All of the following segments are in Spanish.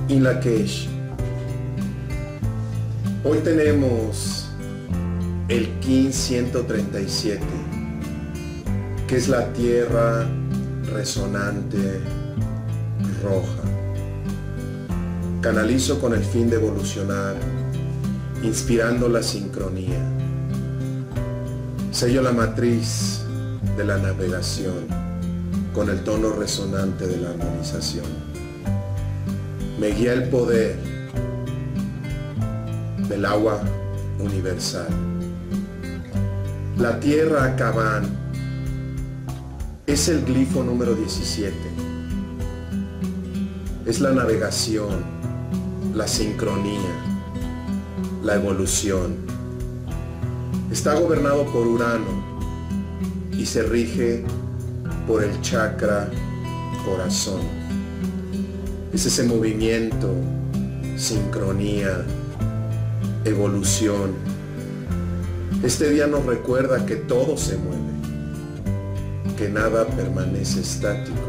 In Lak'ech. Hoy tenemos el Kin 137, que es la tierra resonante roja. Canalizo con el fin de evolucionar, inspirando la sincronía. Sello la matriz de la navegación con el tono resonante de la armonización. Me guía el poder del agua universal. La tierra Kaban es el glifo número 17. Es la navegación, la sincronía, la evolución. Está gobernado por Urano y se rige por el chakra corazón. Es ese movimiento, sincronía, evolución. Este día nos recuerda que todo se mueve, que nada permanece estático.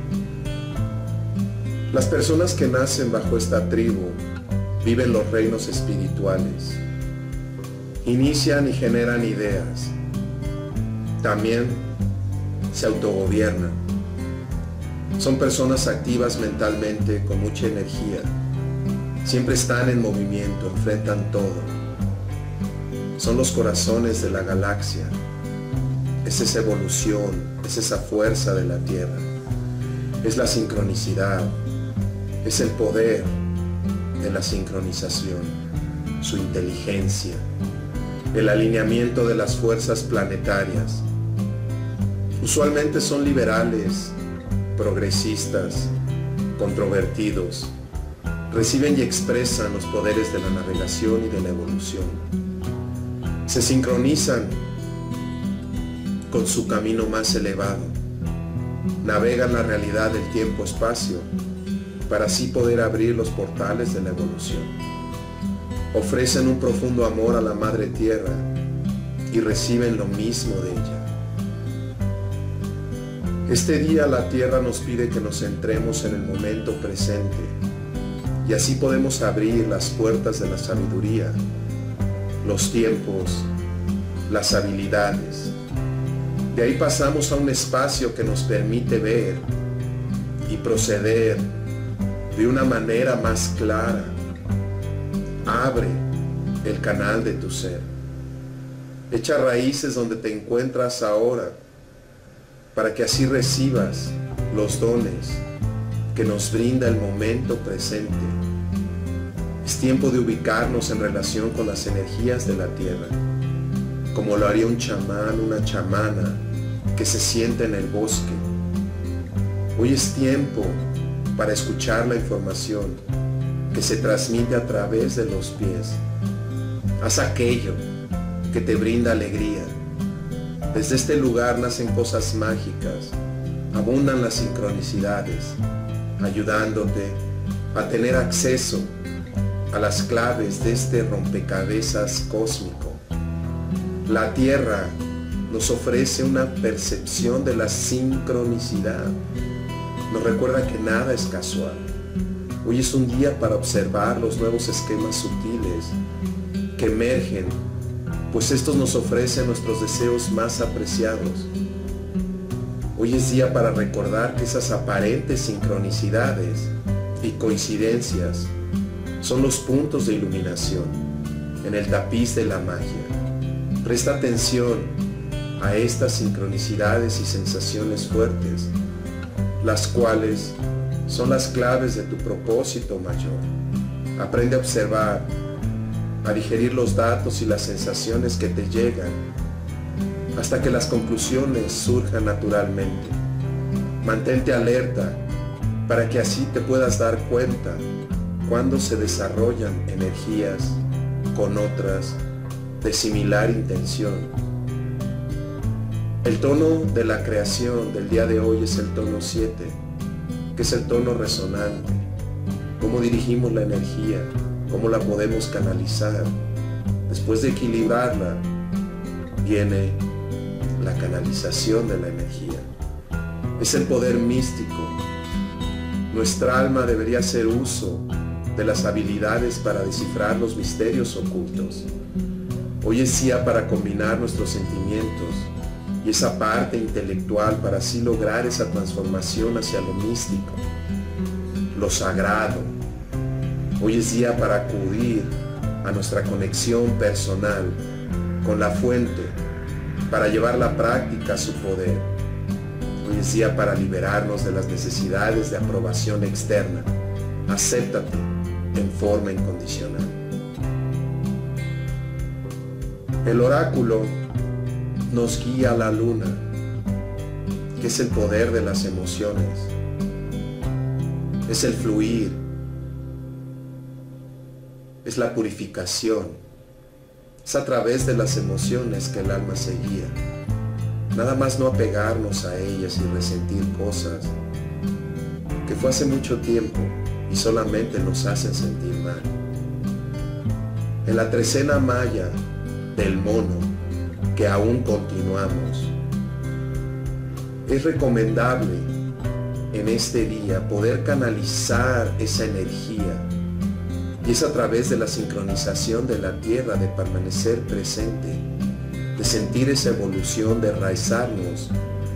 Las personas que nacen bajo esta tribu viven los reinos espirituales, inician y generan ideas, también se autogobiernan. Son personas activas mentalmente, con mucha energía. Siempre están en movimiento, enfrentan todo. Son los corazones de la galaxia. Es esa evolución, es esa fuerza de la Tierra. Es la sincronicidad, es el poder de la sincronización, su inteligencia, el alineamiento de las fuerzas planetarias. Usualmente son liberales, progresistas, controvertidos, reciben y expresan los poderes de la navegación y de la evolución. Se sincronizan con su camino más elevado, navegan la realidad del tiempo-espacio para así poder abrir los portales de la evolución. Ofrecen un profundo amor a la Madre Tierra y reciben lo mismo de ella. Este día la Tierra nos pide que nos centremos en el momento presente y así podemos abrir las puertas de la sabiduría, los tiempos, las habilidades. De ahí pasamos a un espacio que nos permite ver y proceder de una manera más clara. Abre el canal de tu ser. Echa raíces donde te encuentras ahora, para que así recibas los dones que nos brinda el momento presente. Es tiempo de ubicarnos en relación con las energías de la tierra, como lo haría un chamán, una chamana que se sienta en el bosque. Hoy es tiempo para escuchar la información que se transmite a través de los pies. Haz aquello que te brinda alegría. Desde este lugar nacen cosas mágicas, abundan las sincronicidades, ayudándote a tener acceso a las claves de este rompecabezas cósmico. La Tierra nos ofrece una percepción de la sincronicidad. Nos recuerda que nada es casual. Hoy es un día para observar los nuevos esquemas sutiles que emergen, pues estos nos ofrecen nuestros deseos más apreciados. Hoy es día para recordar que esas aparentes sincronicidades y coincidencias son los puntos de iluminación en el tapiz de la magia. Presta atención a estas sincronicidades y sensaciones fuertes, las cuales son las claves de tu propósito mayor. Aprende a observar, a digerir los datos y las sensaciones que te llegan, hasta que las conclusiones surjan naturalmente. Mantente alerta para que así te puedas dar cuenta cuando se desarrollan energías con otras de similar intención. El tono de la creación del día de hoy es el tono 7, que es el tono resonante. ¿Cómo dirigimos la energía? ¿Cómo la podemos canalizar? Después de equilibrarla, viene la canalización de la energía. Es el poder místico. Nuestra alma debería hacer uso de las habilidades para descifrar los misterios ocultos. Hoy es día para combinar nuestros sentimientos y esa parte intelectual para así lograr esa transformación hacia lo místico, lo sagrado. Hoy es día para acudir a nuestra conexión personal con la fuente, para llevar la práctica a su poder. Hoy es día para liberarnos de las necesidades de aprobación externa. Acéptate en forma incondicional. El oráculo nos guía a la luna, que es el poder de las emociones, es el fluir, es la purificación, es a través de las emociones que el alma se guía. Nada más no apegarnos a ellas y resentir cosas que fue hace mucho tiempo y solamente nos hacen sentir mal. En la trecena maya del mono, que aún continuamos, es recomendable en este día poder canalizar esa energía, y es a través de la sincronización de la tierra, de permanecer presente, de sentir esa evolución, de enraizarnos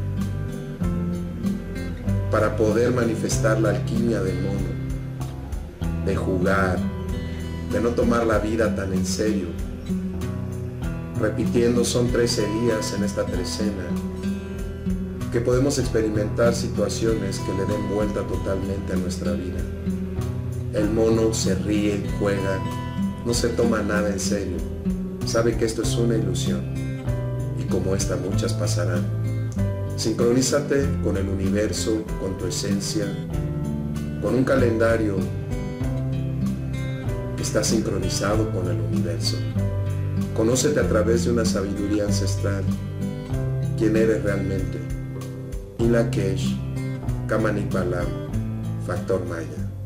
para poder manifestar la alquimia del mono, de jugar, de no tomar la vida tan en serio. Repitiendo, son 13 días en esta trecena que podemos experimentar situaciones que le den vuelta totalmente a nuestra vida. El mono se ríe, juega, no se toma nada en serio, sabe que esto es una ilusión y como esta muchas pasarán. Sincronízate con el universo, con tu esencia, con un calendario que está sincronizado con el universo. Conócete a través de una sabiduría ancestral, quién eres realmente. Ila Kesh, Kamani Palam, Factor Maya.